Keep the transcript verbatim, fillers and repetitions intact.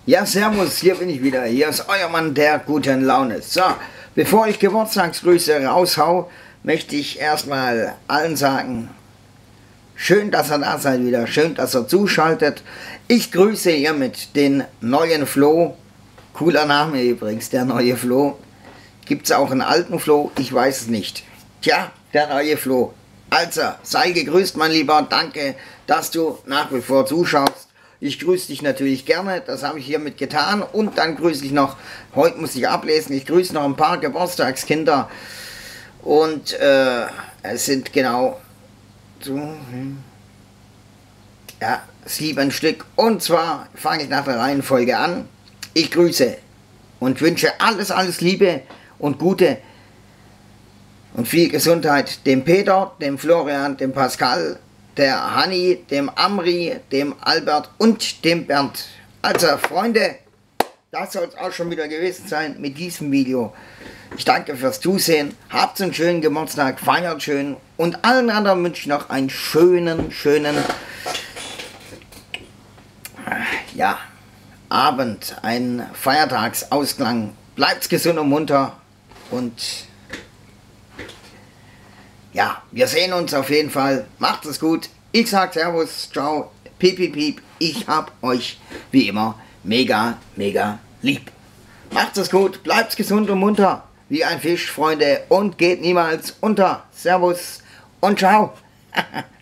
Ja, servus, hier bin ich wieder. Hier ist euer Mann der guten Laune. So, bevor ich Geburtstagsgrüße raushau, möchte ich erstmal allen sagen, schön, dass ihr da seid wieder, schön, dass ihr zuschaltet. Ich grüße hiermit den neuen Flo. Cooler Name übrigens, der neue Flo. Gibt es auch einen alten Flo? Ich weiß es nicht. Tja, der neue Flo. Also, sei gegrüßt, mein Lieber. Danke, dass du nach wie vor zuschaust. Ich grüße dich natürlich gerne, das habe ich hiermit getan. Und dann grüße ich noch, heute muss ich ablesen, ich grüße noch ein paar Geburtstagskinder. Und äh, es sind genau so, ja, sieben Stück. Und zwar fange ich nach der Reihenfolge an. Ich grüße und wünsche alles, alles Liebe und Gute und viel Gesundheit dem Peter, dem Florian, dem Pascal, der Hanni, dem Amri, dem Albert und dem Bernd. Also Freunde, das soll es auch schon wieder gewesen sein mit diesem Video. Ich danke fürs Zusehen, habt einen schönen Geburtstag, feiert schön und allen anderen wünsche ich noch einen schönen, schönen ja, Abend, einen Feiertagsausklang. Bleibt gesund und munter und ja, wir sehen uns auf jeden Fall. Macht es gut. Ich sag Servus, ciao, piep, piep, piep. Ich hab euch wie immer mega, mega lieb. Macht es gut, bleibt gesund und munter wie ein Fisch, Freunde, und geht niemals unter. Servus und ciao.